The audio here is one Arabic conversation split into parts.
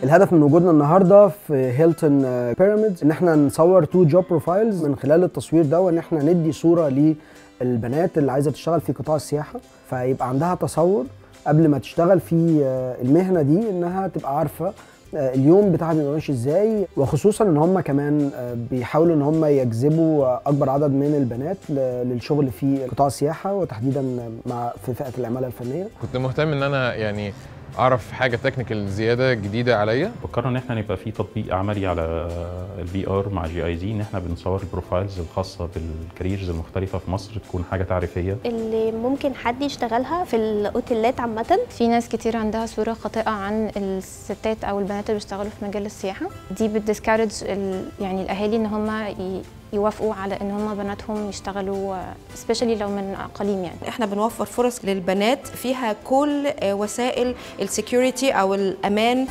الهدف من وجودنا النهارده في هيلتون بيراميدز ان احنا نصور 2 جوب بروفايلز. من خلال التصوير ده وان احنا ندي صوره للبنات اللي عايزه تشتغل في قطاع السياحه، فيبقى عندها تصور قبل ما تشتغل في المهنه دي، انها تبقى عارفه اليوم بتاعها بيبقى ماشي ازاي، وخصوصا ان هم كمان بيحاولوا ان هم يجذبوا اكبر عدد من البنات للشغل في قطاع السياحه، وتحديدا في فئه العماله الفنيه. كنت مهتم ان انا يعني اعرف حاجه تكنيكال زياده جديده عليا. فكرنا ان احنا نبقى في تطبيق عملي على الفي ار مع GIZ، ان احنا بنصور البروفايلز الخاصه بالكاريرز المختلفه في مصر، تكون حاجه تعريفيه اللي ممكن حد يشتغلها في الاوتيلات عامه. في ناس كتير عندها صوره خاطئه عن الستات او البنات اللي بيشتغلوا في مجال السياحه، دي بتديسكارج يعني الاهالي ان هم يوافقوا على ان هم بناتهم يشتغلوا سبيشالي لو من اقاليم. يعني احنا بنوفر فرص للبنات فيها كل وسائل السكيورتي او الامان.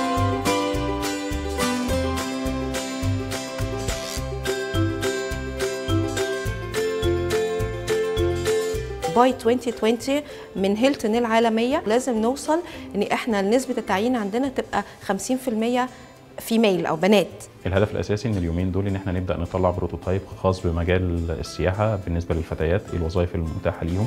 باي 2020 من هيلتون العالميه لازم نوصل ان احنا نسبه التعيين عندنا تبقى 50% فيميل او بنات. الهدف الاساسي ان اليومين دول ان احنا نبدا نطلع بروتوتايب خاص بمجال السياحه بالنسبه للفتيات، ايه الوظائف المتاحه ليهم.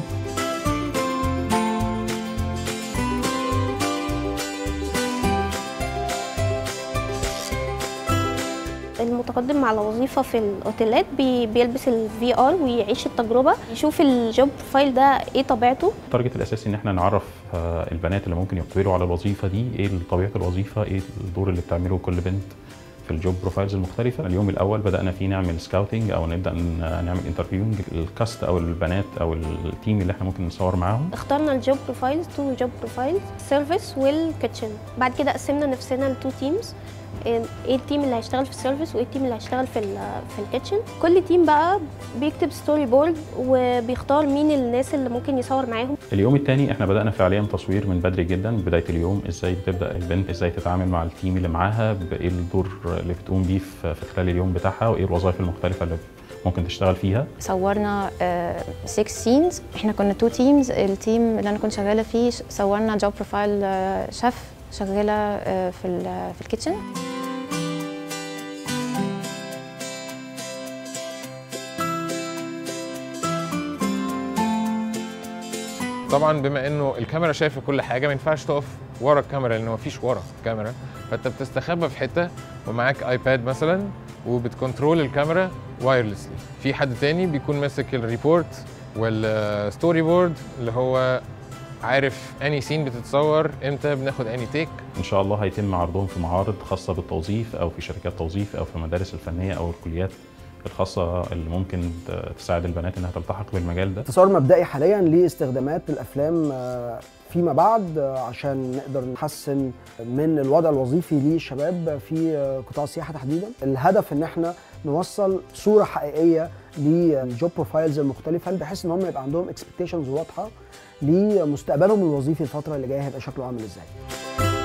المتقدم على وظيفه في الاوتيلات بيلبس الفي ار ويعيش التجربه، يشوف الجوب بروفايل ده ايه طبيعته. التارجت الاساسي ان احنا نعرف البنات اللي ممكن يقبلوا على الوظيفه دي ايه طبيعه الوظيفه، ايه الدور اللي بتعمله كل بنت في الجوب بروفايلز المختلفه. اليوم الاول بدانا فيه نعمل سكاوتنج او نبدا نعمل انترفيوينج الكاست او البنات او التيم اللي احنا ممكن نصور معاهم. اخترنا الجوب بروفايلز 2 جوب بروفايلز، سيرفيس والكيتشن. بعد كده قسمنا نفسنا ل2 تيمز، ايه التيم اللي هيشتغل في السيرفيس وايه التيم اللي هيشتغل في الكيتشن. كل تيم بقى بيكتب ستوري بورد وبيختار مين الناس اللي ممكن يصور معاهم. اليوم الثاني احنا بدانا فعليا تصوير من بدري جدا، بدايه اليوم ازاي بتبدا البنت ازاي تتعامل مع التيم اللي معاها، بايه الدور اللي بتقوم بيه في خلال اليوم بتاعها، وايه الوظائف المختلفه اللي ممكن تشتغل فيها. صورنا 6 سينز، احنا كنا 2 تيمز. التيم اللي انا كنت شغاله فيه صورنا جوب بروفايل شيف شغاله في الكيتشن. طبعا بما انه الكاميرا شايفه كل حاجه، ما ينفعش تقف ورا الكاميرا لان مفيش ورا كاميرا، فانت بتستخبى في حته ومعاك ايباد مثلا وبتكنترول الكاميرا وايرلسلي. في حد تاني بيكون ماسك الريبورت والستوري بورد اللي هو عارف اني سين بتتصور امتى، بناخد اني تيك. ان شاء الله هيتم عرضهم في معارض خاصه بالتوظيف او في شركات توظيف او في المدارس الفنيه او الكليات الخاصه اللي ممكن تساعد البنات انها تلتحق بالمجال ده. تصور مبدئي حاليا لاستخدامات الافلام فيما بعد عشان نقدر نحسن من الوضع الوظيفي للشباب في قطاع السياحه تحديدا. الهدف ان احنا نوصل صوره حقيقيه للجوب بروفايلز المختلفه، بحيث ان هم يبقى عندهم اكسبكتيشنز واضحه لمستقبلهم الوظيفي الفتره اللي جايه هيبقى شكله عامل ازاي.